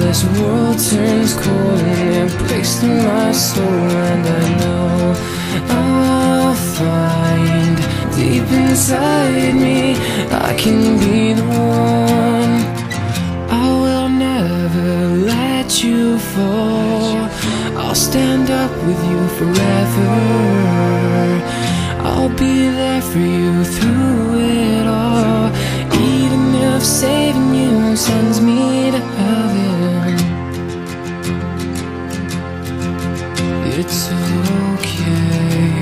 this world turns cold and it breaks through my soul, and I know I'll find deep inside me I can be the one. I will never let you fall. I'll stand up with you forever. I'll be there for you through it all, even if saving you sends me to heaven. It's okay.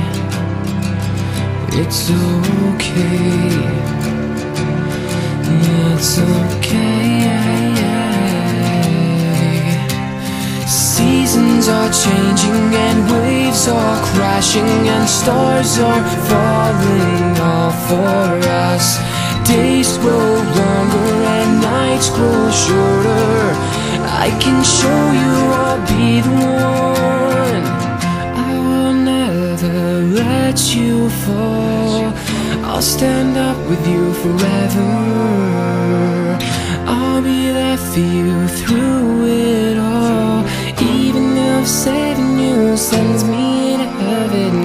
It's okay. It's okay. Seasons are changing and waves are crashing and stars are falling all for us. Days grow longer and nights grow shorter. I can show you I'll be the one. I will never let you fall. I'll stand up with you forever. I'll be there for you through it all, even if saving you sends me to heaven.